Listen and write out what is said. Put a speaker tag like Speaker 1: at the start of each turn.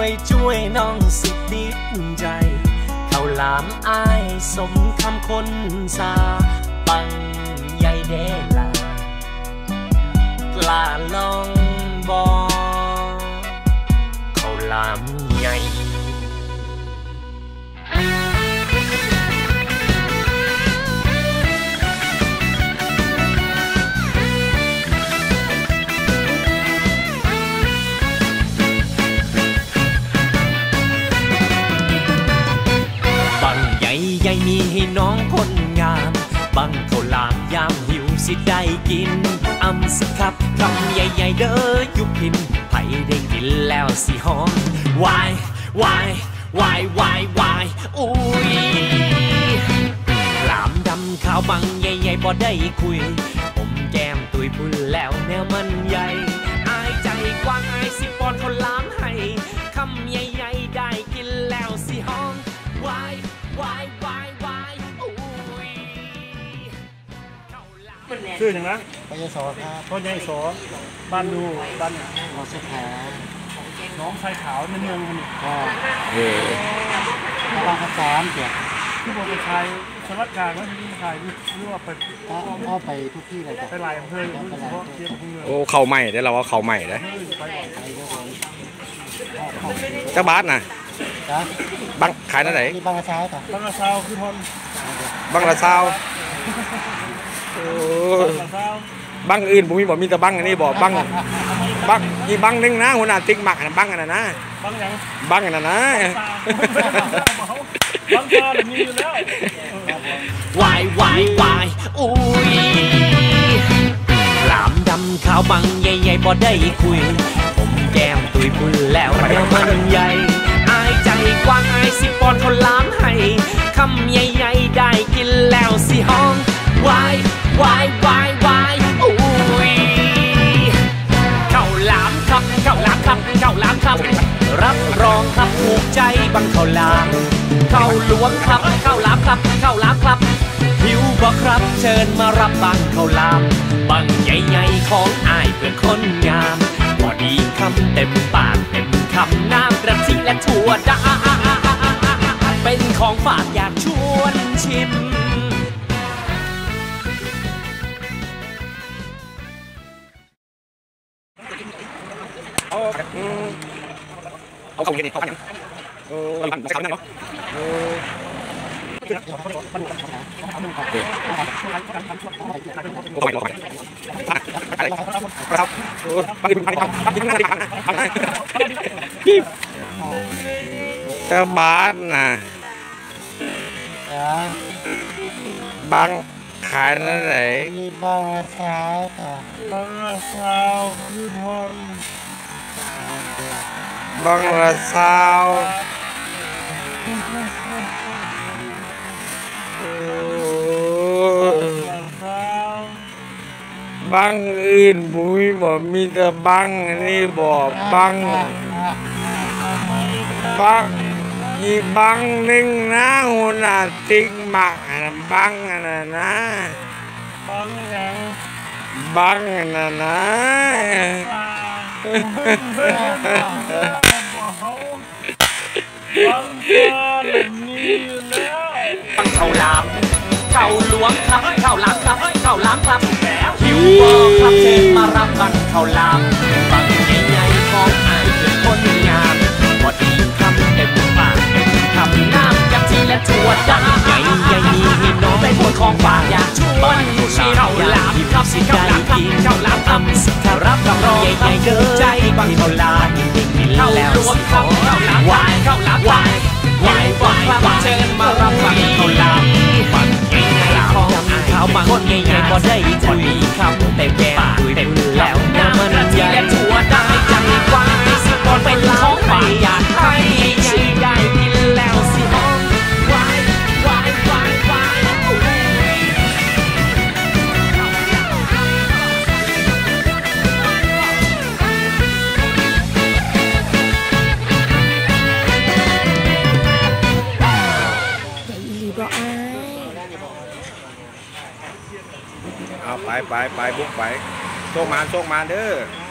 Speaker 1: ช่วยน้องสิติดใจข้าวหลามอ้ายสมคำคนสาปังใหญ่เดลากล้าลองบอข้าวหลามใหญ่ใหญ่มีให้น้องคนงามบังข้าวหลามยามหิวสิได้กินอำสิครับคำใหญ่ๆเด้อยุพินไผได้กินแล้วสิหอมวายวายวายวายวายอุ้ยหลามดำขาวบังใหญ่ๆบ่ได้คุยผมแก้มตุยพุ่นแล้วแนวมันใหญ่อายใจกว้างอายสิป้อนข้าวหลามให้คำใหญ่ๆได้กินแล้วสิหอมวายวายวายวายอุ้ย
Speaker 2: ชื่ออย่างนั้น
Speaker 3: ปยศครับ
Speaker 2: พ่อใหญ่สอบ้านดูบ้าน
Speaker 3: น้องเสื้อขาว
Speaker 2: น้องชายขาวในเมืองคนนี้
Speaker 3: บางกระสามเกี่ยว
Speaker 2: ที่บอกไปชายสวัสดิ์การว่าที่ชายรู้ว่าไป
Speaker 3: ก็ไปทุกที่เลย
Speaker 2: ไปหลายอำเภอ
Speaker 4: โอ้เข่าใหม่ได้เราว่าเข่าใหม่ได้เจ้าบ้านน่ะบังขายนั่นไหน
Speaker 3: บางกระเช้าต่
Speaker 2: อบางกระเช้าคือทน
Speaker 4: บังกระเช้าบังอื่นผมมีบอกมีแต่บังอันนี้บอกบังอีบังนึงนะหัวหน้าติ๊กหมักนะบังอันนั้นนะ
Speaker 2: บังยัง
Speaker 4: บังอันนั้นนะ
Speaker 2: บังก็มีอยู่แล้ว
Speaker 1: วายวายวายอุ้ยหลามดำขาวบังใหญ่ๆบ่ได้คุยผมแก้มตุยพุ่นแล้วแนวมันใหญ่อายใจกว้างอายสิป้อนข้าวหลามให้คำใหญ่ๆได้กินแล้วสิห้องวายวายวายวายอุ้ยข้าวหลามครับข้าวหลามครับข้าวหลามครับรับรองครับถูกใจบังข้าวหลามข้าวหลวงครับข้าวหลามครับข้าวหลามครับหิวบ่ครับเชิญมารับบังข้าวหลามบังใหญ่ๆของอายเพื่อนคนงามพอดีคำเต็มปากเต็มคำน้ำกะทิและถั่วดาเป็นของฝากอยากชวนชิม
Speaker 4: เอาของกินดิเอาขันยังเราขันเราขันนั่งเนาะโอ้ยรอไปอะไรครับบางทีมันทำนั่งดิเจ้าบ้านน่ะบางขายนั่นไหน
Speaker 3: มีบางกระเช้าต่อบางกระเช้าคือทน
Speaker 4: บังละสาวบังอื่นบุ้ยบอกมีแต่บังนี่บอกบังอีบังหนึ่งนะหัวหน้าติ๊กหมักบังนะนะ
Speaker 2: บังยัง
Speaker 4: บังนะนะ
Speaker 2: บังก็มีอยู่แล้ว
Speaker 1: บังข้าวหลามข้าวหลวงครับข้าวหลามครับข้าวหลามครับหิวบ่ครับเชิญมารับบังข้าวหลามบังใหญ่ๆของอายเป็นคนงามพอดีคำเต็มปากเต็มคำน้ำกะทิและถั่วดาใหญ่มีให้น้องได้ผลของฝากอยากชวนชิมข้าวหลามครับสิได้กินข้าวหลามทำสิครับรับรองใหญ่ๆเด้อใจบังข้าวหลามข้าวหลวงครับข้าวหลามวายข้าวหลามวายวายวายวายเชิญมารับบังข้าวหลามบังใหญ่ๆของข้าวบังคนใหญ่ๆก็ได้คุยคำเต็มปากเต็มแล้วน้ำมันใหญ่และถั่วได้ใจกว้างสิก่อนเป็นของฝากอยากให้ชิมได้กินแล้วสิห้องวายวายวายวาย
Speaker 4: เอาไปบุกไปโชคมาเด้อ